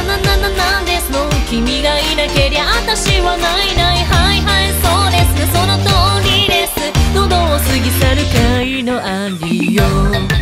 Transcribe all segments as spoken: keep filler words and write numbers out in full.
なななななんですの。君がいなけりゃ私はないない。はいはいそうですね、その通りです。喉を過ぎ去る会のありよ。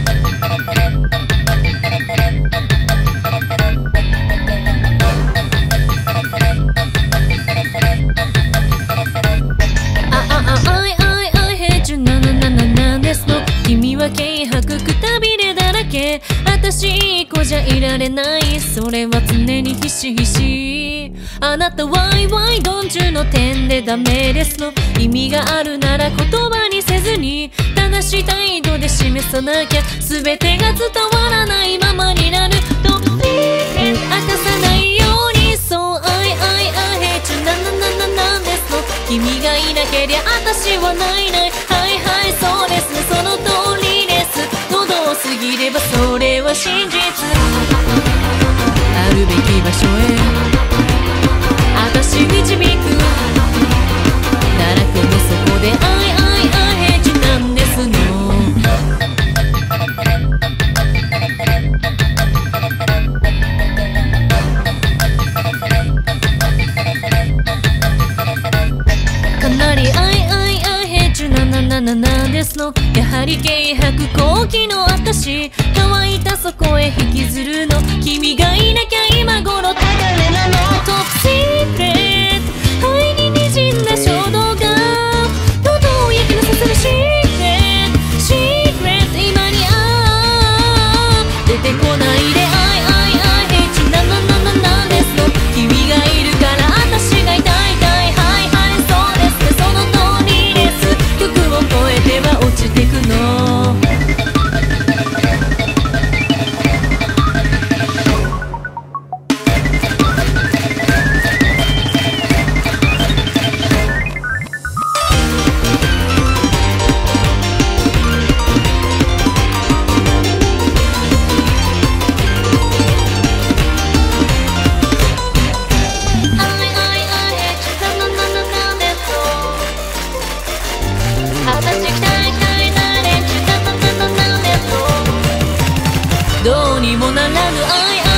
君は軽薄くたびれだらけ。私いい子じゃいられない。それは常にひしひし。あなたワイワイドンジュの点でダメですの。意味があるなら言葉にせずに正しい態度で示さなきゃ全てが伝わらないままになると明かさないように。そう I I I hate you なななななんですの。君がいなけりゃ私はないない。はいはいそうですね、その通りです。喉を過ぎればそれは真実。あるべき場所へ私導く。奈落の底で I I I hate you なんですの。かなり I I I hate you なななななんですの。やはり軽薄好奇の私、乾いたそこへ引きずるの。君がいなきゃ今頃ただれなの。トップシークレット灰に滲んだ衝動が喉を焼きのさせるシークレットシークレット今にあー出てこないで I I I hate you なななななんですの。君がいるから私が痛い痛い。はいはいそうですね、その通りです。曲を越えては落ちてくの。どうにもならぬ愛